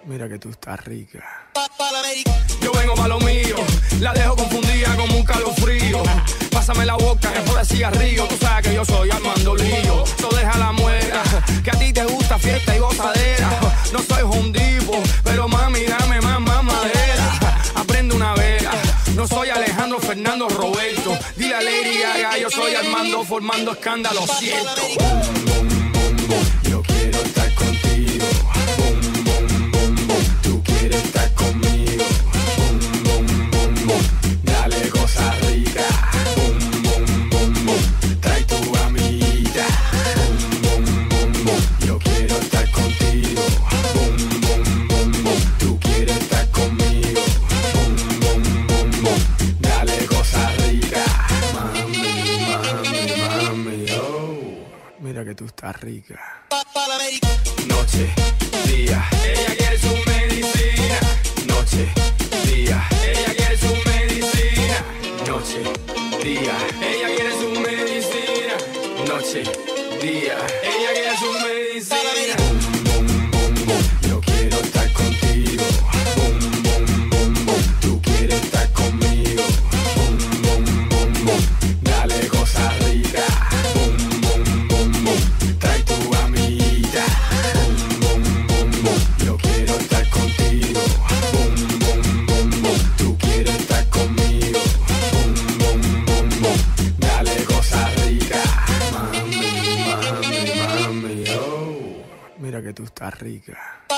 Mira que tú estás rica. Yo vengo pa' lo mío, la dejo confundida como un calofrío. Pásame la boca, que por el cigarrillo. Tú sabes que yo soy Armando Lío. So deja la muera, que a ti te gusta fiesta y gozadera. No soy Hondipo, pero mami, dame más madera. Aprende una vela, no soy Alejandro Fernando Roberto. Dile a Lady Gaga, yo soy Armando formando escándalo, siento. Yo quiero estar contigo. Boom, boom, boom, boom. Tú quieres estar conmigo. Boom, boom, boom, boom. Dale cosa rica. Boom, boom, boom, boom. Trae tu amiguita. Boom, boom, boom, boom. Yo quiero estar contigo. Boom, boom, boom, boom. Tú quieres estar conmigo. Boom, boom, boom, boom. Dale cosa rica. Mami, mami, mami, oh. Mira que tú estás rica. Noche, día, Ella quiere su medicina. noche, día, Ella quiere su medicina. noche, día, Ella quiere su medicina. noche, día. Ella quiere su medicina. Boom, boom, boom, boom. Yo quiero estar contigo. Boom, boom, boom, boom. Tú quieres estar conmigo. Boom, boom, boom, boom. Dale cosa rica. Boom, boom, boom, boom. Trae tu amiguita. Boom, boom, boom, boom. Yo quiero estar contigo. Boom, boom, boom, boom. Tú quieres estar conmigo. Boom, boom, boom, boom. Dale cosa rica. Mami, mami, mami, oh. Mira que tú estás rica.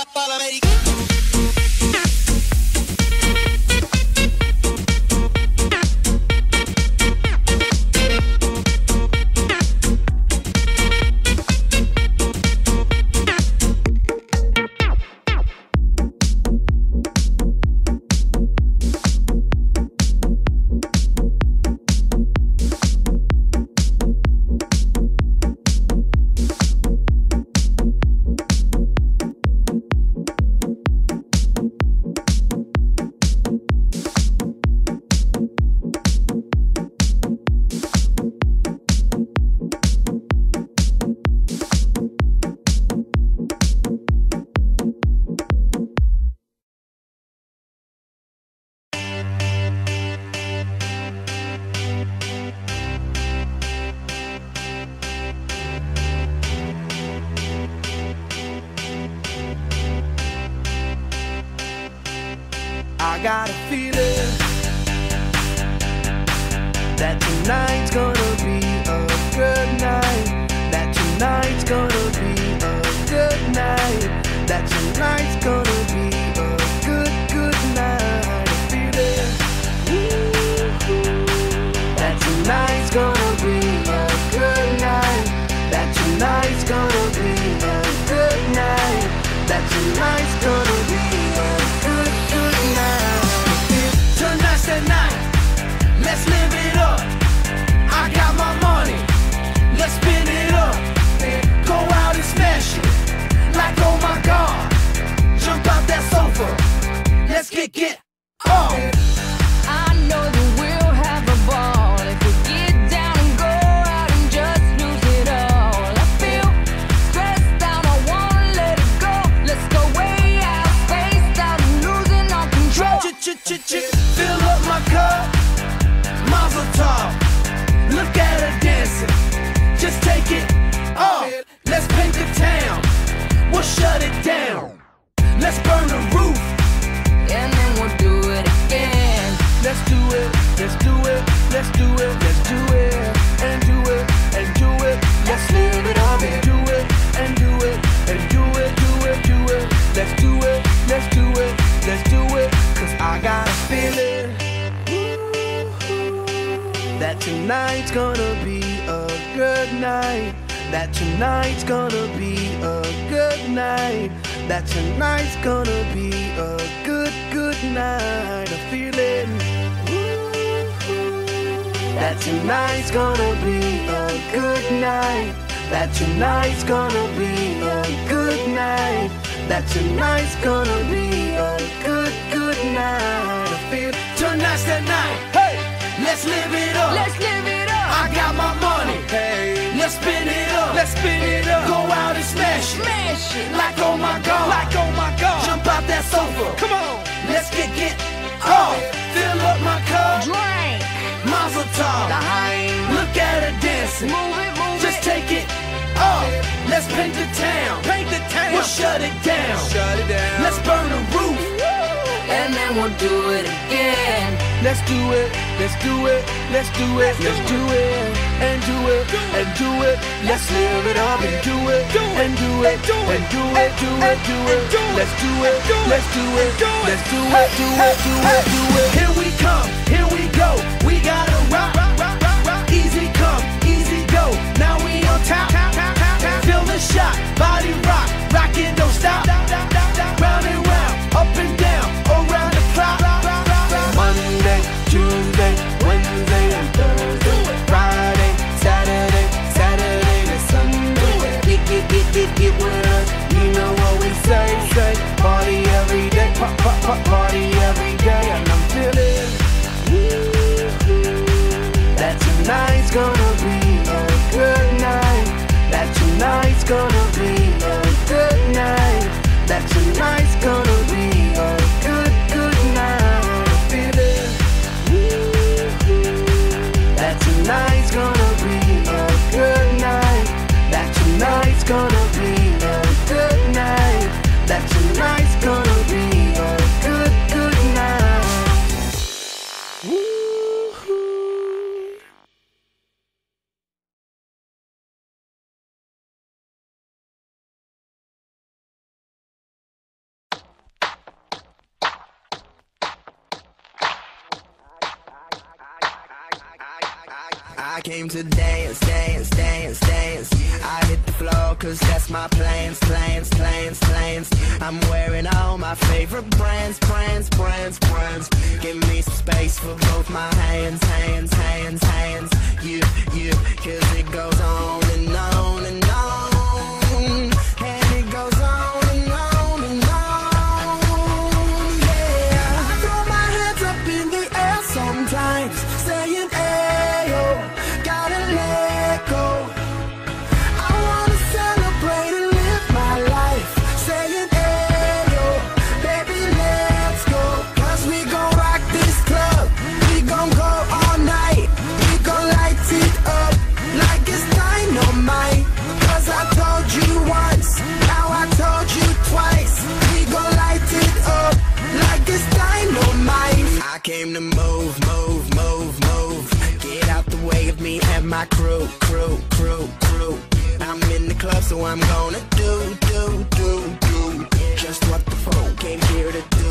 I got a feeling that tonight's gonna be a good night. That tonight's gonna be a good night. That tonight's gonna be a good night. A feeling that tonight's gonna be a good night. That tonight's gonna be a good night. That tonight's gonna be a good night. Tonight's the night. Let's live it up. I got my money. Let's spin it up. Go out and smash it. Like oh my God. Jump out that sofa. Let's kick it off. I know that we'll have a ball if we get down and go out and just lose it all. I feel stressed out, I wanna let it go. Let's go way out, spaced out, and losing all control. Fill up my cup. Mazel tov. Look at her dancing. Just take it off. Let's paint the town. We'll shut it down. Let's burn the roof. And then we'll do it again. Let's do it. Let's do it. Let's do it. Let's do it. And do it. And do it. Let's live it up and do it. And do it. And do it. Do it. Do it. Let's do it. Let's do it. Let's do it. 'Cause I got a feeling that tonight's gonna be a good night. That tonight's gonna be a good night. That tonight's gonna be a good night. A feeling that tonight's gonna be a good night. That tonight's gonna be a good night. That tonight's gonna be a good night. I feel tonight's the night. Hey, let's live it up. Let's live it up. I got my money. Hey, let's spin it up. Let's spin it up. Go out and smash it. Smash it. Like oh my God. Like oh my God. Jump out that get, oh, fill up my cup. Drink. Mazel tov. Daheim. Look at her dancing. Move it, move Just it. take it, oh, let's paint the town. Paint the town. We'll shut it down. Shut it down. Let's burn the roof. And then we'll do it again. Let's do it, let's do it, let's do it, let's do it, and do it, and do it. Let's live it up and do it, and do it, and do it, do it, do it. Let's do it, let's do it, let's do it, do it, do it, do it. Here we come, here we go. We gotta rock, rock, rock, rock. Easy come, easy go. Now we on top. Feel the shot, body rock, rockin', don't stop. Round and round, up and down, around the clock. Monday, Tuesday, Wednesday, and Thursday, Friday, Saturday, Saturday to Sunday. Get with us, you know what we say. Party every day, party every day, and I'm feeling that tonight's gonna be a good night. That tonight's gonna be a good night. That tonight's gonna be a good night. Feeling that tonight's gonna be a good night. That tonight's gonna be a good night. That tonight's gonna be a good night. Woo-hoo. I came to dance, dance, dance, dance. I hit the floor cause that's my plans, plans, plans, plans. I'm wearing all my favorite brands, brands, brands, brands. Give me some space for both my hands, hands, hands, hands. You, cause it goes on and on and on. And it goes on and on and on. Yeah, I throw my hands up in the air sometimes, saying, ayo, gotta let go. I wanna celebrate and live my life, saying, ayo, baby, let's go. Cause we gon' rock this club, we gon' go all night. We gon' light it up like it's dynamite. Cause I told you once, now I told you twice. We gon' light it up like it's dynamite. I came to move, move, move, move. Get out the way of me and my crew, crew, crew, crew. I'm in the club, so I'm gonna do just what the folk came here to do.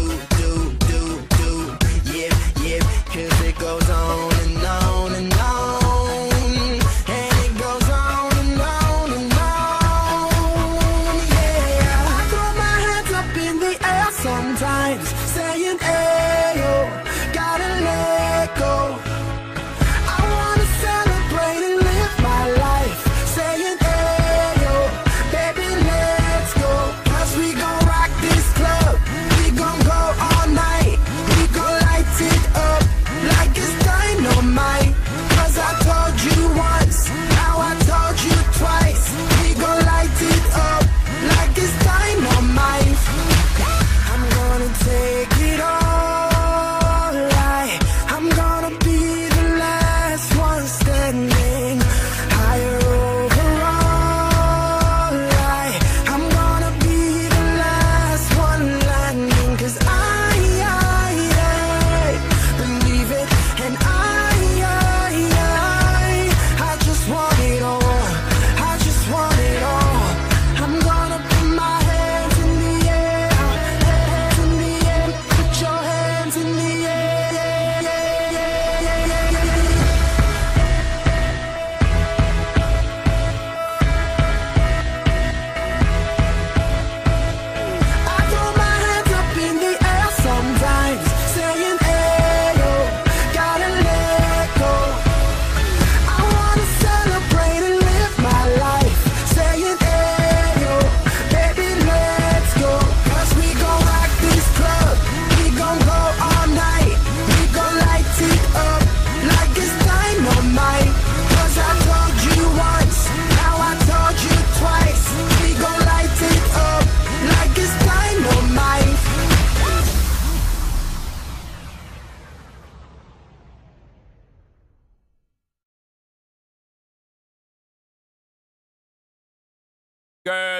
Yeah, cause it goes on and on and on. And it goes on and on and on. Yeah, I throw my hands up in the air sometimes, saying, ayo, gotta let go. I wanna celebrate and live my life, saying, ayo, baby,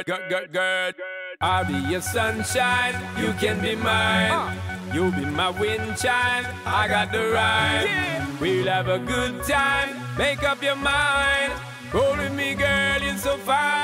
girl. I'll be your sunshine, you can be mine. You'll be my wind chime, I got the rhyme. We'll have a good time, make up your mind. Roll with me, girl, you're so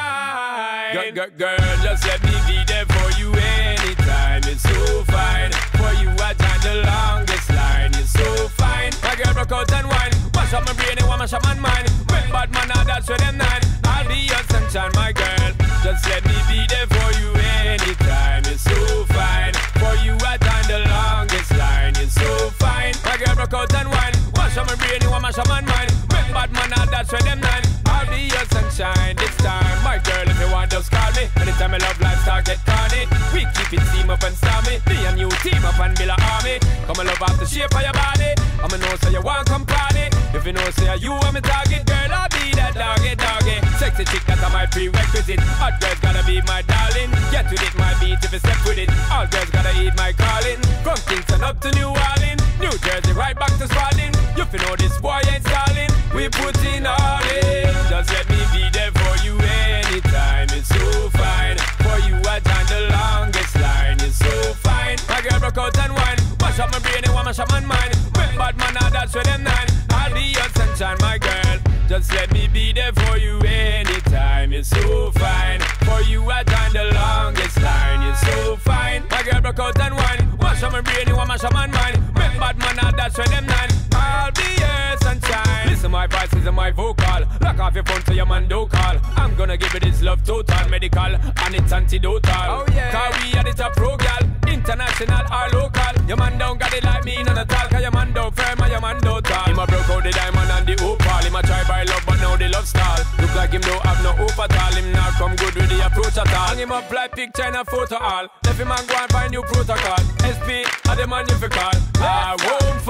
fine. Girl, just let me be there for you anytime. It's so fine. For you, I join the longest line. You're so fine. My girl broke out and wine. Wash up my brain and mash up my mind. When bad man, I dance with them nine. I'll be your sunshine, my girl. Just let me be there for you anytime. It's so fine. For you, I join the longest line. You're so fine. My girl broke out and wine. Wash up my brain and mash up my mind. When bad man, I dance with them nine. I'll be your sunshine this time. My girl, if you want, just call me. Anytime I love life start get carny. We keep it team up and stormy. Me and you team up and build an army. Come and love off the shape of your body. I'ma know say you want come party. If you know say you are my target, girl, I'll be that doggy. Sexy chick, that's my prerequisite. Hot girls gotta be my darling. Get with it, my beat if you step with it. All girls gotta eat my calling. From Kingston up to New Orleans, New Jersey right back to Spalding. You know this boy ain't stalling. We put in all in. Just let me be there for you anytime. It's so fine. For you, I join the longest line. You're so fine. My girl broke out and wine. Mash up my brain and mash up my mind. When bad man, I dance with them nine. I'll be your sunshine, my girl. Just let me be there for you anytime. You're so fine. For you, I join the longest line. You're so fine. My girl broke out and wine. Mash up my brain and mash up my mind. When bad man, I dance with them nine. I'll be your sunshine. Listen, my voice is my vocal. Lock off your phone so your man don't call. I'm gonna give it this love total, medical, and it's antidotal. Oh yeah. Cause we had it a pro gal, international or local. Your man don't got it like me, none at all. Cause your man don't firm and your man don't tall. Him a broke out the diamond and the opal. Him a try by love but now the love stall. Look like him don't have no hope at all. Him not come good with the approach at all. Hang him up like picture in a photo all. Left him and go and find new protocol. SP, are the man you fi call. I won't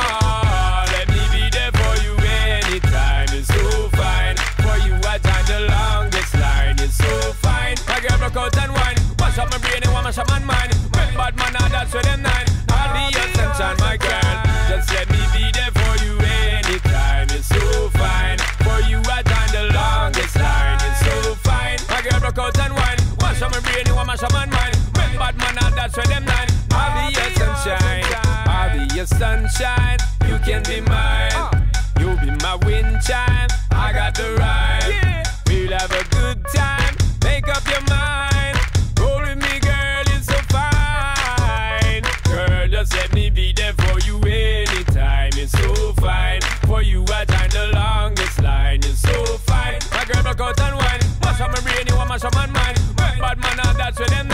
fall. Let me be there for you anytime. It's so fine. For you, I join the longest line. It's so fine. My girl broke out and wine. Wash up my brain and mash up my mind. When bad man, I dance with them nine. I'll be your sunshine, my girl. Just let me be there for you anytime. It's so fine. For you, I join the longest line. It's so fine. My girl broke out and wine. Wash up my brain and mash up my mind. When bad man, I dance with them nine. I'll be your sunshine. I'll be your sunshine. You can be mine. You'll be my wind chime. I got the rhyme. We'll have a good time. Make up your mind. Roll with me, girl, you're so fine. Girl, just let me be there for you anytime. It's so fine. For you, I join the longest line. You're so fine. My girl broke out and wine. Mash up my brain, you want mash up my mind. Bad man, I dance with them.